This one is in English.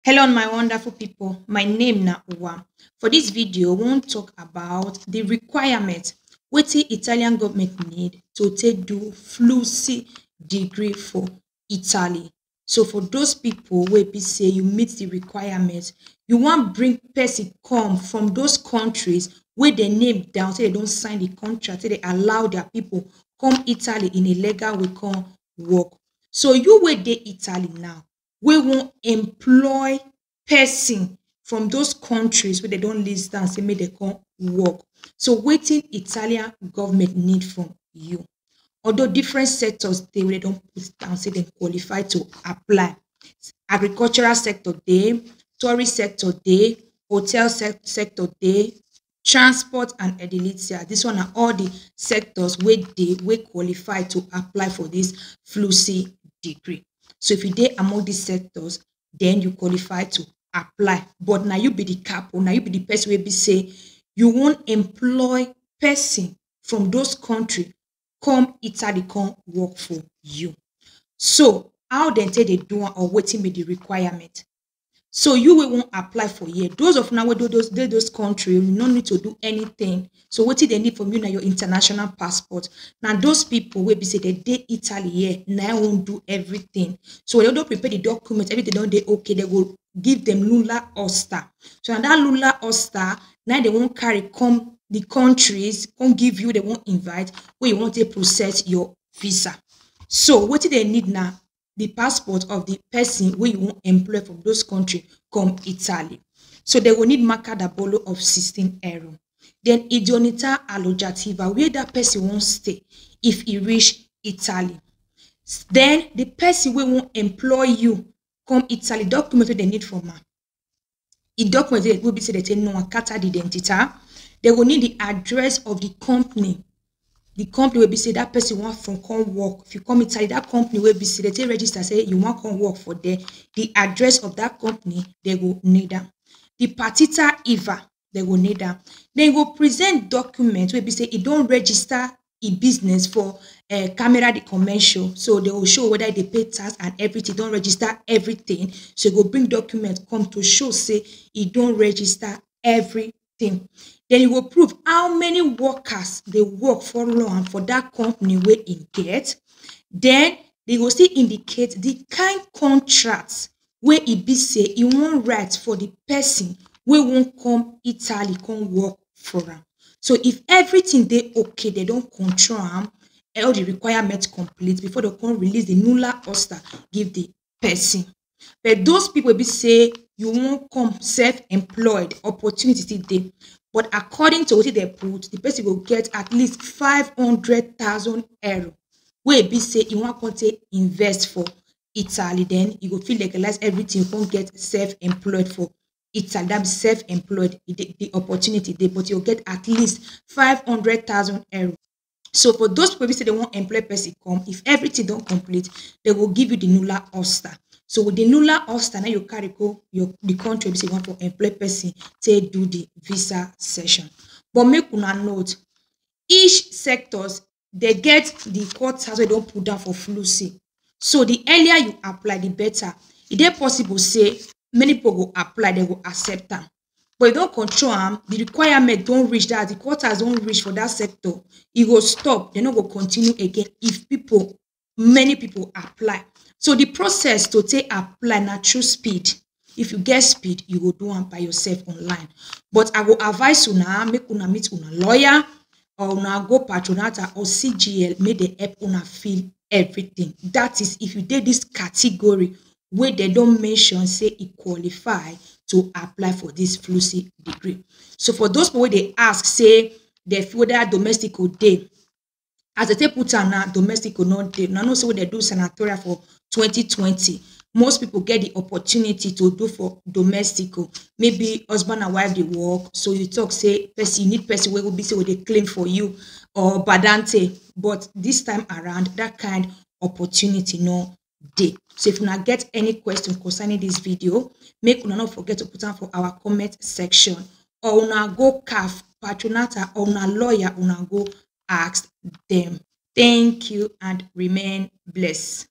Hello, my wonderful people. My name na Uwa. For this video, we wan talk about the requirement wetin Italian government need to take do fluency degree for Italy. So for those people wey be say you meet the requirement, you wan bring person come from those countries wey dem name down, say they don sign the contract, say they allow their people come Italy in a legal way come work. So you wey dey Italy now, wey wan employ person from those countries wey dem don list down say make dem come work. So wetin Italian government need from you? Although different sectors dey wey dem don put down say dem qualify to apply. Agricultural sector dey, tourist sector dey, hotel sector dey, transport and edilizia. Dis one na all the sectors wey dey wey qualify to apply for dis fluency degree. So if you dey among these sectors, then you qualify to apply. But na you be the capo, na you be the person wey be say you wan employ person from those country come Italy come work for you. So how dem take dey do am or wetin be the requirement? So you wey wan apply for here, those of una wey dey those country, you no need to do anything. So wetin dem need from you na your international passport. Na those people wey be say dem dey Italy here, na im wan do everything. So when dem don prepare the document, everything don dey okay, dem go give dem Lula Osta. So na that Lula Osta na dem wan carry come the countries, come give you, dem wan invite, wey you wan take process your visa. So wetin dem need na the passport of the person wey you wan employ from those country come Italy. So they will need marca da bollo of 16 euro. Then idoneità alloggiativa, where that person wan stay if e reach Italy. Then the person wey wan employ you come Italy, document wey dem need from am. The document wey be say dem take know am, carta d'identità. They will need the address of the company wey be say that person wan from come work. If you come Italy, that company wey be say they take register say you wan come work for there, the address of that company they go need am. The partita IVA they go need am. Then you go present document wey be say e don register e business for Camera di Commercio. So they will show whether they pay tax and everything, don register everything. So you go bring document come to show say e don register everything. Then you go prove how many workers dey work for long for that company wey e get. Then they go still indicate the kind contract wey e be say e wan write for the person wey wan come Italy come work for am. So if everything dey okay, they don control am, all the requirements complete before they come release the Nulla Osta give the person. But those people be say you wan come self-employed, opportunity still dey. But according to wetin they put, the person will get at least 500,000 euro. Wey be say e wan come take invest for Italy, then you go fit legalize everything, you come get self-employed for Italy. That be self-employed, the opportunity dey, but you'll get at least 500,000 euro. So for those people wey say they wan employ person come, if everything don complete, they will give you the Nulla Osta. So with the Nulla Osta, now you carry go the country wey say you want to employ person take do the visa session. But make una note, each sectors they get the quotas wey don put down for fluency. So the earlier you apply, the better. E dey possible say many people go apply, they go accept am. But you don control am, the requirement don reach that, the quotas don reach for that sector, e go stop, they no go continue again if many people apply. So the process to take apply na through speed. If you get speed, you go do am by yourself online. But I go advise una make una meet una lawyer, or una go Patronata or CGL, make they help una fill everything. That is if you dey this category wey they don mention say e qualify to apply for this fluency degree. So for those people wey dey ask say they feel whether domestic go dey, as they take put am now, domestic go not dey. Una know say when they do senatorial for 2020, most people get the opportunity to do for domestic. Maybe husband and wife dey work, so you talk say person, you need person wey go be say wey dey claim for you, or badante. But this time around, that kind opportunity no dey. So if una get any question concerning this video, make una not forget to put am for our comment section, or una go CAF, Patronata, or una lawyer, una go ask them. Thank you and remain blessed.